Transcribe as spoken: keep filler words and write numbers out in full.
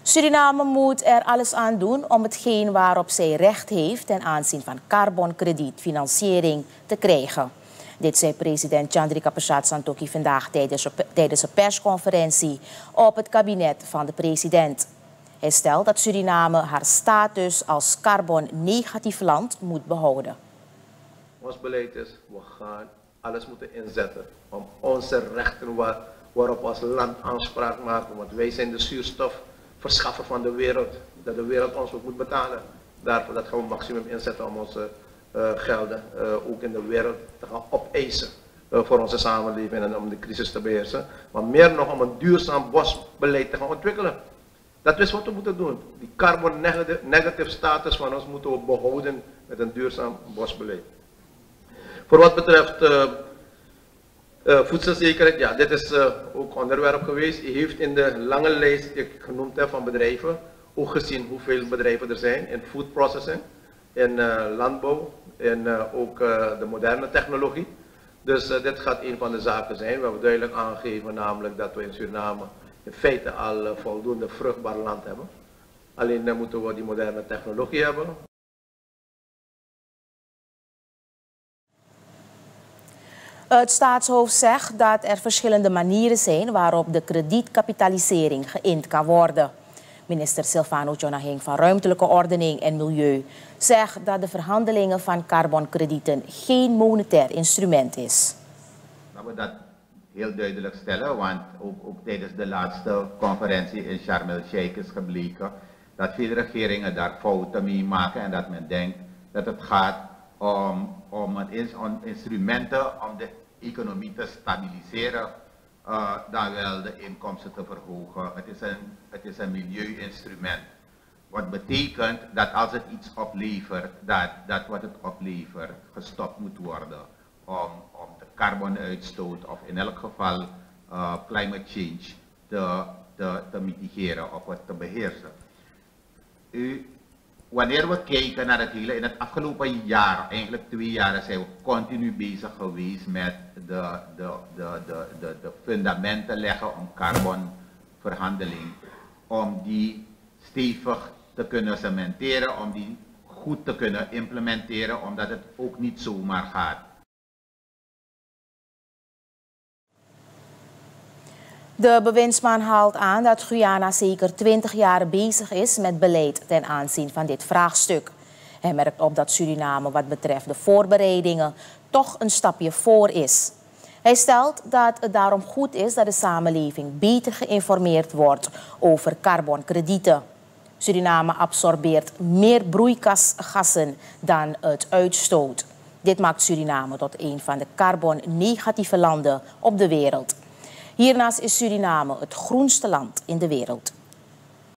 Suriname moet er alles aan doen om hetgeen waarop zij recht heeft ten aanzien van carbonkredietfinanciering te krijgen. Dit zei president Chandrika Persat Santokhi vandaag tijdens, tijdens een persconferentie op het kabinet van de president. Hij stelt dat Suriname haar status als carbonnegatief land moet behouden. Ons beleid is, we gaan alles moeten inzetten om onze rechten waar, waarop ons land aanspraak maken. Want wij zijn de zuurstofverschaffer van de wereld. Dat de wereld ons ook moet betalen. Daarvoor dat gaan we maximum inzetten om onze uh, gelden uh, ook in de wereld te gaan opeisen. Uh, voor onze samenleving en om de crisis te beheersen. Maar meer nog om een duurzaam bosbeleid te gaan ontwikkelen. Dat is wat we moeten doen. Die carbon negative status van ons moeten we behouden met een duurzaam bosbeleid. Voor wat betreft uh, uh, voedselzekerheid, ja, dit is uh, ook onderwerp geweest. U heeft in de lange lijst die ik genoemd heb van bedrijven ook gezien hoeveel bedrijven er zijn in food processing, in uh, landbouw, in uh, ook uh, de moderne technologie. Dus uh, dit gaat een van de zaken zijn. We hebben duidelijk aangegeven namelijk dat we in Suriname in feite al uh, voldoende vruchtbaar land hebben. Alleen dan moeten we die moderne technologie hebben. Het staatshoofd zegt dat er verschillende manieren zijn waarop de kredietkapitalisering geïnd kan worden. Minister Silvano Jonahing van Ruimtelijke Ordening en Milieu zegt dat de verhandelingen van carbonkredieten geen monetair instrument is. Laten we dat heel duidelijk stellen, want ook, ook tijdens de laatste conferentie in Sharm el-Sheikh is gebleken dat veel regeringen daar fouten mee maken en dat men denkt dat het gaat om, om, een, om instrumenten om de economie te stabiliseren, uh, dan wel de inkomsten te verhogen. Het is een, het is een milieuinstrument. Wat betekent dat als het iets oplevert, dat, dat wat het oplevert gestopt moet worden om, om de carbonuitstoot of in elk geval uh, climate change te, te, te mitigeren of te beheersen. U, Wanneer we kijken naar het hele, in het afgelopen jaar, eigenlijk twee jaar, zijn we continu bezig geweest met de, de, de, de, de, de fundamenten leggen om carbonverhandeling. Om die stevig te kunnen cementeren, om die goed te kunnen implementeren, omdat het ook niet zomaar gaat. De bewindsman haalt aan dat Guyana zeker twintig jaar bezig is met beleid ten aanzien van dit vraagstuk. Hij merkt op dat Suriname wat betreft de voorbereidingen toch een stapje voor is. Hij stelt dat het daarom goed is dat de samenleving beter geïnformeerd wordt over carbonkredieten. Suriname absorbeert meer broeikasgassen dan het uitstoot. Dit maakt Suriname tot een van de carbonnegatieve landen op de wereld. Hiernaast is Suriname het groenste land in de wereld.